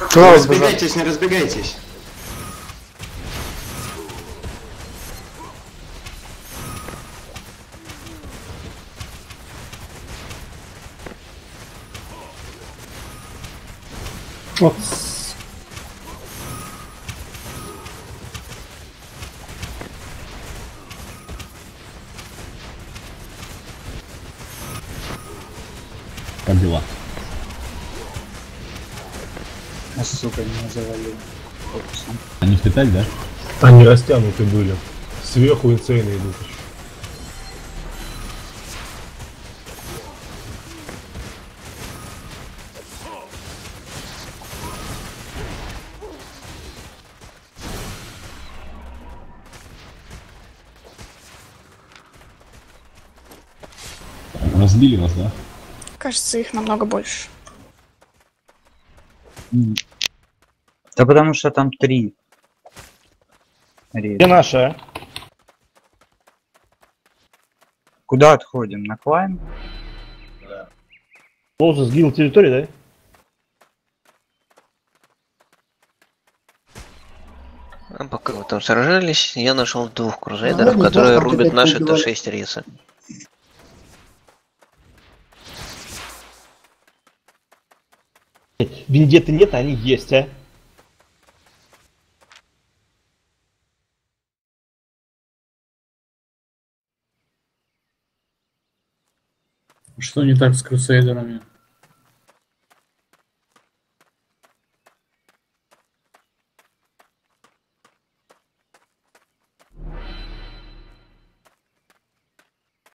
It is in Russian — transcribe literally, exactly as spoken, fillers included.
Не разбегайтесь, не разбегайтесь. Вот. Как дела? А сука, меня завалил фокусом. Они впитали, да? Они растянуты были. Сверху инсейны идут еще. Разбили вас, да? Кажется, их намного больше. Да потому что там три. Где наша? Куда отходим? На клайм? Лоза сгинул территорию, да? А пока вы там сражались, я нашел двух крузейдеров, ну, которые рубят наши Т шесть рисы. Вендетты нет, а они есть, а? Что не так с крусейдерами?